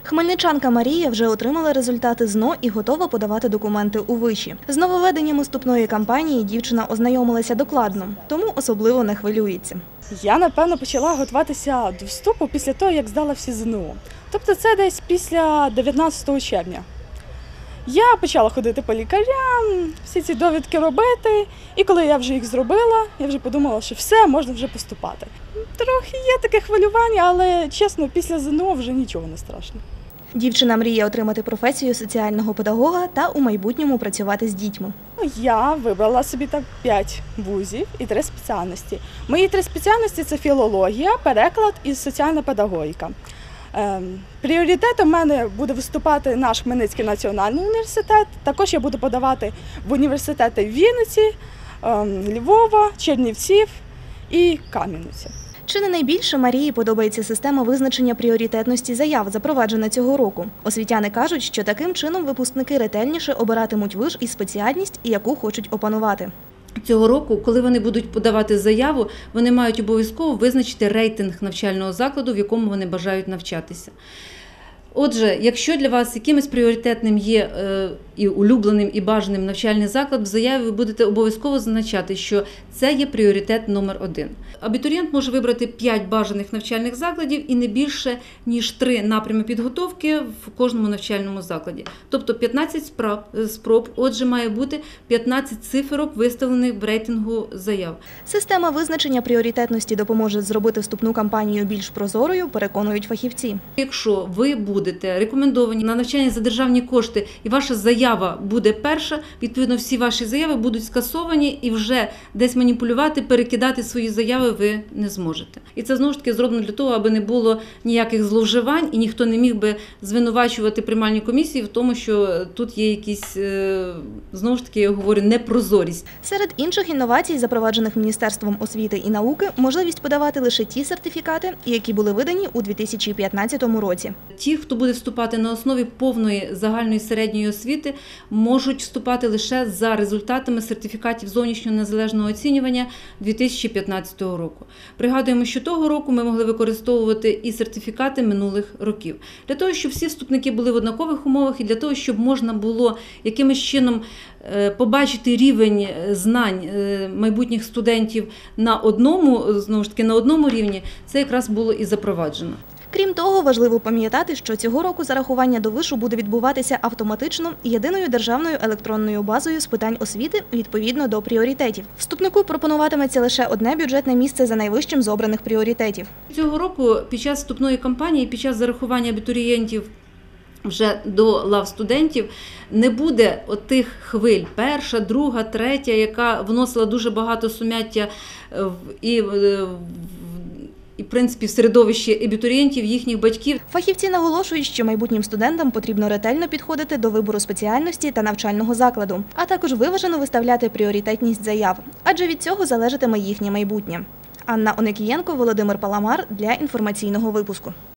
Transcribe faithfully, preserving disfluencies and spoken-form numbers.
Хмельничанка Марія вже отримала результати ЗНО і готова подавати документи у виші. З нововведенням уступної кампанії дівчина ознайомилася докладно, тому особливо не хвилюється. Я, напевно, почала готуватися до вступу після того, як здала всі ЗНО. Тобто це десь після дев'ятнадцятого червня. Я почала ходити по лікарям, всі ці довідки робити, і коли я вже їх зробила, я вже подумала, що все, можна вже поступати. Трохи є таке хвилювання, але, чесно, після ЗНО вже нічого не страшно. Дівчина мріє отримати професію соціального педагога та у майбутньому працювати з дітьми. Я вибрала собі так п'ять вузів і три спеціальності. Мої три спеціальності – це філологія, переклад і соціальна педагогіка. Ем, пріоритетом в мене буде виступати наш Хмельницький національний університет. Також я буду подавати в університети Вінниці, ем, Львова, Чернівців і Кам'янця. Чи не найбільше Марії подобається система визначення пріоритетності заяв, запроваджена цього року? Освітяни кажуть, що таким чином випускники ретельніше обиратимуть виш і спеціальність, яку хочуть опанувати. Цього року, коли вони будуть подавати заяву, вони мають обов'язково визначити рейтинг навчального закладу, в якому вони бажають навчатися. Отже, якщо для вас якимось пріоритетним є е, і улюбленим, і бажаним навчальний заклад, в заяві ви будете обов'язково зазначати, що це є пріоритет номер один. Абітурієнт може вибрати п'ять бажаних навчальних закладів і не більше, ніж три напрями підготовки в кожному навчальному закладі. Тобто п'ятнадцять спроб, спроб, отже, має бути п'ятнадцять циферок, виставлених в рейтингу заяв. Система визначення пріоритетності допоможе зробити вступну кампанію більш прозорою, переконують фахівці. Якщо ви будете рекомендовані на навчання за державні кошти і ваша заява буде перша, відповідно всі ваші заяви будуть скасовані і вже десь маніпулювати, перекидати свої заяви ви не зможете. І це знову ж таки зроблено для того, аби не було ніяких зловживань і ніхто не міг би звинувачувати приймальні комісії в тому, що тут є якісь, знову ж таки, я говорю, непрозорість. Серед інших інновацій, запроваджених Міністерством освіти і науки, можливість подавати лише ті сертифікати, які були видані у дві тисячі п'ятнадцятому році. Ті, хто буде вступати на основі повної загальної середньої освіти, можуть вступати лише за результатами сертифікатів зовнішнього незалежного оцінювання дві тисячі п'ятнадцятого року. Пригадуємо, що того року ми могли використовувати і сертифікати минулих років. Для того, щоб всі вступники були в однакових умовах і для того, щоб можна було якимось чином побачити рівень знань майбутніх студентів на одному, знову ж таки, на одному рівні, це якраз було і запроваджено. Крім того, важливо пам'ятати, що цього року зарахування до вишу буде відбуватися автоматично єдиною державною електронною базою з питань освіти відповідно до пріоритетів. Вступнику пропонуватиметься лише одне бюджетне місце за найвищим з обраних пріоритетів. Цього року під час вступної кампанії, під час зарахування абітурієнтів вже до лав студентів не буде отих хвиль, перша, друга, третя, яка вносила дуже багато сумяття і в І, в принципі, в середовищі абітурієнтів, їхніх батьків. Фахівці наголошують, що майбутнім студентам потрібно ретельно підходити до вибору спеціальності та навчального закладу, а також виважено виставляти пріоритетність заяв, адже від цього залежатиме їхнє майбутнє. Анна Оникієнко, Володимир Паламар для інформаційного випуску.